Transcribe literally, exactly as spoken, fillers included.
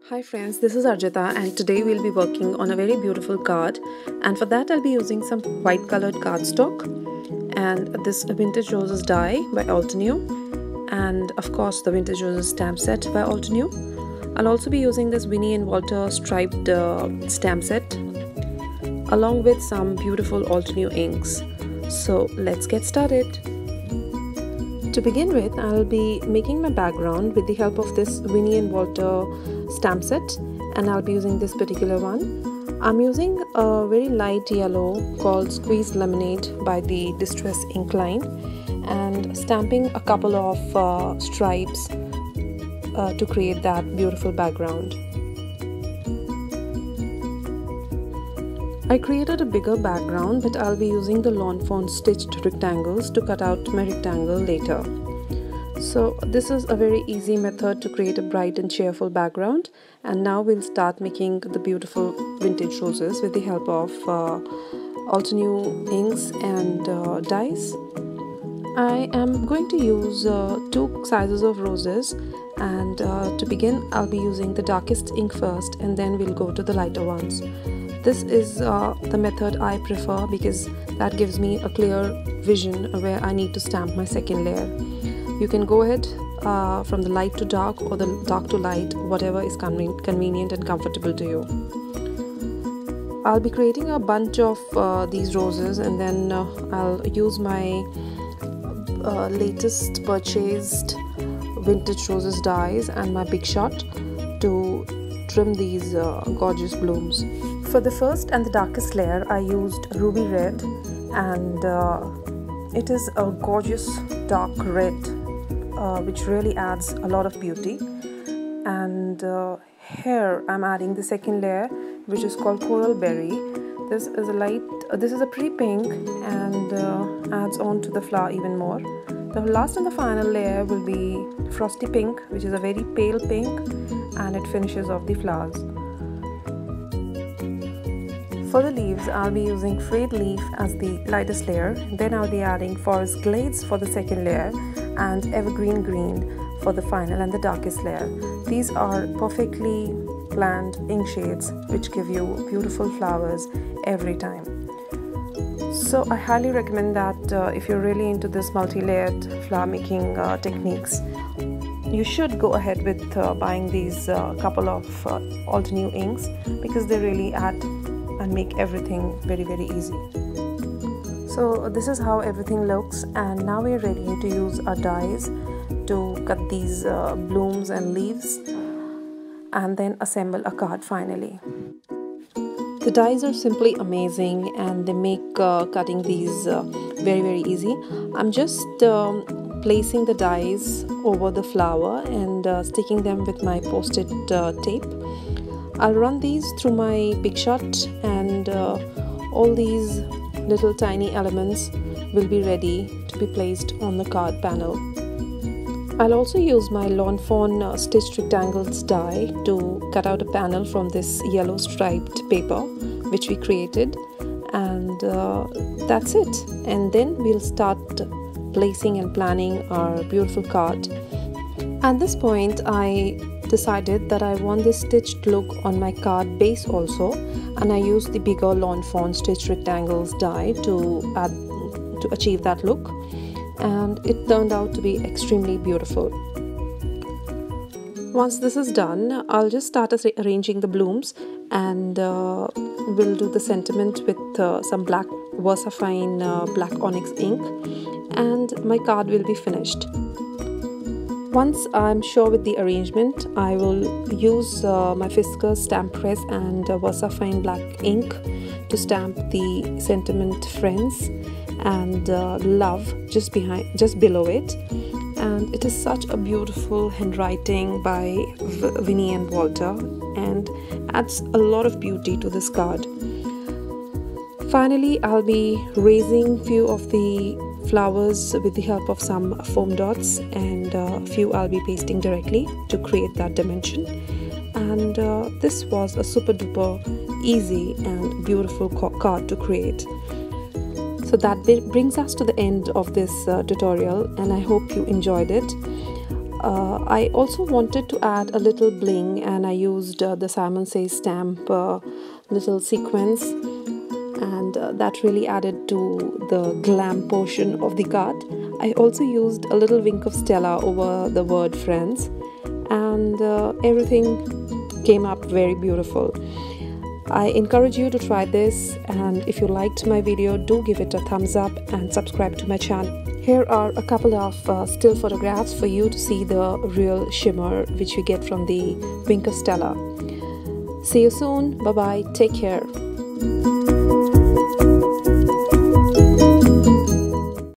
Hi friends, this is Arjita and today we'll be working on a very beautiful card, and for that I'll be using some white colored cardstock and this Vintage Roses die by Altenew, and of course the Vintage Roses stamp set by Altenew. I'll also be using this Winnie and Walter striped uh, stamp set along with some beautiful Altenew inks. So let's get started. To begin with, I'll be making my background with the help of this Winnie and Walter stamp set, and I'll be using this particular one. I'm using a very light yellow called Squeezed Lemonade by the Distress Ink line and stamping a couple of uh, stripes uh, to create that beautiful background. I created a bigger background, but I'll be using the Lawn Fawn stitched rectangles to cut out my rectangle later. So this is a very easy method to create a bright and cheerful background, and now we'll start making the beautiful Vintage Roses with the help of uh, Altenew inks and uh, dies. I am going to use uh, two sizes of roses, and uh, to begin I'll be using the darkest ink first and then we'll go to the lighter ones. This is uh, the method I prefer because that gives me a clear vision where I need to stamp my second layer. You can go ahead uh, from the light to dark or the dark to light, whatever is conven convenient and comfortable to you. I'll be creating a bunch of uh, these roses, and then uh, I'll use my uh, latest purchased Vintage Roses dies and my Big Shot to trim these uh, gorgeous blooms. For the first and the darkest layer I used Ruby Red, and uh, it is a gorgeous dark red uh, which really adds a lot of beauty. And uh, here I'm adding the second layer, which is called Coral Berry. This is a light, uh, this is a pretty pink and uh, adds on to the flower even more. The last and the final layer will be Frosty Pink, which is a very pale pink, and it finishes off the flowers. For the leaves, I'll be using Frayed Leaf as the lightest layer, then I'll be adding Forest Glades for the second layer and Evergreen Green for the final and the darkest layer. These are perfectly planned ink shades which give you beautiful flowers every time. So I highly recommend that uh, if you're really into this multi-layered flower making uh, techniques, you should go ahead with uh, buying these uh, couple of uh, Altenew inks, because they really add and make everything very very easy. So this is how everything looks, and now we're ready to use our dies to cut these uh, blooms and leaves and then assemble a card finally. The dies are simply amazing and they make uh, cutting these uh, very very easy. I'm just um, placing the dies over the flower and uh, sticking them with my post-it uh, tape. I'll run these through my Big Shot, and uh, all these little tiny elements will be ready to be placed on the card panel. I'll also use my Lawn Fawn uh, stitched rectangles die to cut out a panel from this yellow striped paper which we created, and uh, that's it. And then we'll start placing and planning our beautiful card. At this point I decided that I want this stitched look on my card base also, and I used the bigger Lawn Fawn stitched rectangles die to add to achieve that look, and it turned out to be extremely beautiful. Once this is done, I'll just start arranging the blooms, and uh, we'll do the sentiment with uh, some black VersaFine uh, black onyx ink, and my card will be finished. Once I'm sure with the arrangement, I will use uh, my Fiskars stamp press and uh, VersaFine black ink to stamp the sentiment Friends and uh, Love just behind, just below it. And it is such a beautiful handwriting by v Winnie and Walter, and adds a lot of beauty to this card. Finally, I'll be raising few of the flowers with the help of some foam dots, and a uh, few I'll be pasting directly to create that dimension. And uh, this was a super duper easy and beautiful card to create. So that brings us to the end of this uh, tutorial, and I hope you enjoyed it. Uh, I also wanted to add a little bling, and I used uh, the Simon Says stamp uh, little sequence, and uh, that really added to the glam portion of the card. I also used a little wink of Stella over the word friends, and uh, everything came up very beautiful. I encourage you to try this, and if you liked my video, do give it a thumbs up and subscribe to my channel. Here are a couple of uh, still photographs for you to see the real shimmer which we get from the wink of Stella. See you soon. Bye bye. Take care.